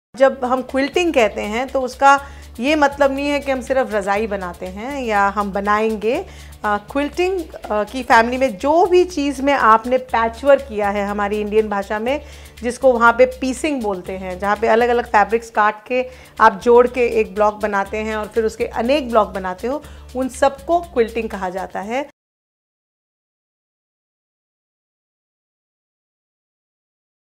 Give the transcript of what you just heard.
जब हम क्विल्टिंग कहते हैं तो उसका ये मतलब नहीं है कि हम सिर्फ रज़ाई बनाते हैं या हम बनाएंगे। क्विल्टिंग की फैमिली में जो भी चीज़ में आपने पैचवर्क किया है हमारी इंडियन भाषा में, जिसको वहाँ पे पीसिंग बोलते हैं, जहाँ पे अलग अलग फैब्रिक्स काट के आप जोड़ के एक ब्लॉक बनाते हैं और फिर उसके अनेक ब्लॉक बनाते हो, उन सबको क्विल्टिंग कहा जाता है।